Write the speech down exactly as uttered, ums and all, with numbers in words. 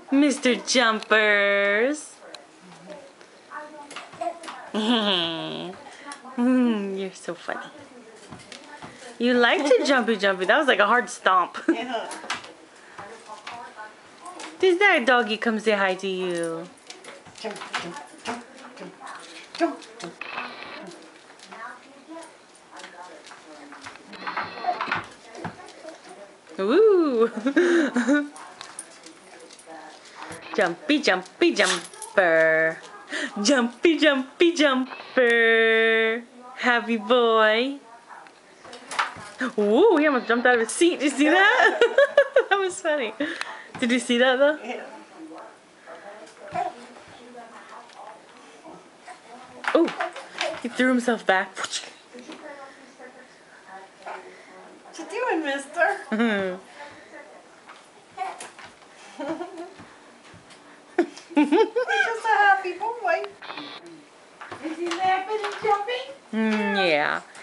Mister Jumpers. mm, you're so funny. You like to jumpy jumpy. That was like a hard stomp. Yeah. Does that doggy come say hi to you? Jump, jump, jump, jump, jump, jump. Woo! Jumpy, jumpy, jumper. Jumpy, jumpy, jumper. Happy boy. Woo, he almost jumped out of his seat. Did you see that? That was funny. Did you see that though? Yeah. Oh, he threw himself back. What you doing, mister? He's just a happy boy. Is he laughing and jumping? Mm, yeah.